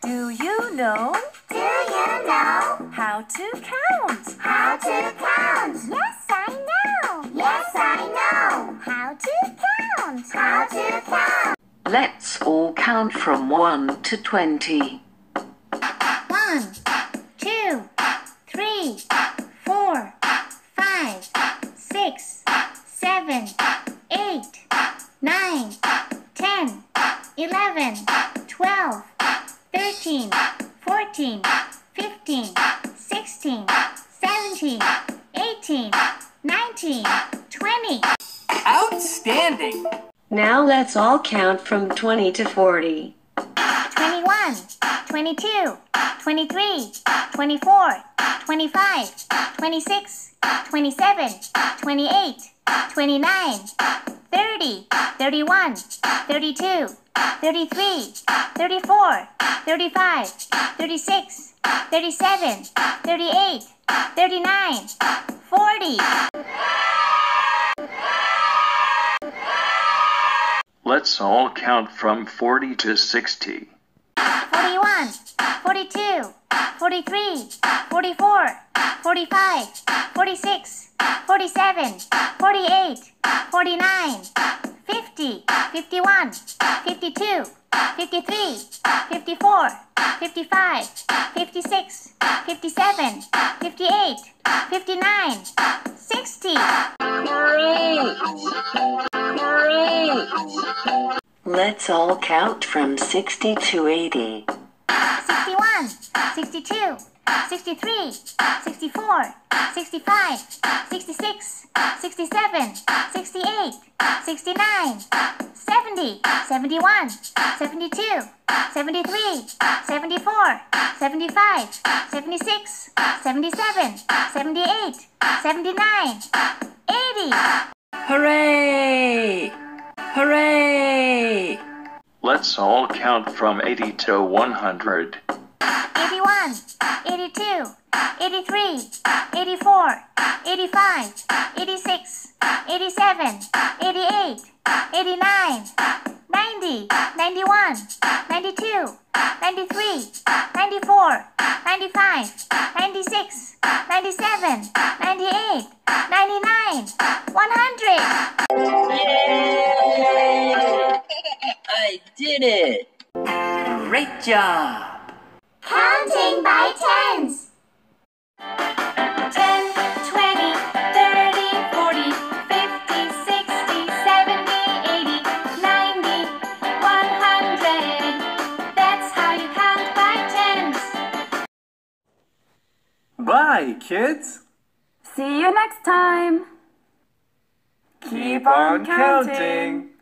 Do you know? Do you know How to count? how to count? Yes, I know. Yes, I know how to count. How to count. Let's all count from 1 to 20. 1, 2, 3, 4, 5, 6, 7, 8, 9, 10, 11, 12, 13, 14, 15, 16, 17, 18, 19, 20. Outstanding! Now let's all count from 20 to 40. 21, 22, 23, 24, 25, 26, 27, 28, 29, 30, 31, 32, 33, 34, 35, 36, 37, 38, 39, 40. Let's all count from 40 to 60. 41, 42, 43, 44, 45, 46, 47, 48, 49, 50, 51, 52, 53, 54, 55, 56, 57, 58, 59, 60. Let's all count from 60 to 80. 61, 62, 63, 64, 65, 66, 67, 68, 69, 70, 71, 72, 73, 74, 75, 76, 77, 78, 79, 80. Hooray! Hooray! Let's all count from 80 to 100. 81, 82, 83, 84, 85, 86, 87, 88, 89, 90, 91, 92, 93, 94, 95, 96, 97, 98, 99, 100. I did it! Great job! Counting by tens. 10, 20, 30, 40, 50, 60, 70, 80, 90, 100. That's how you count by tens. Bye, kids! See you next time. Keep on counting!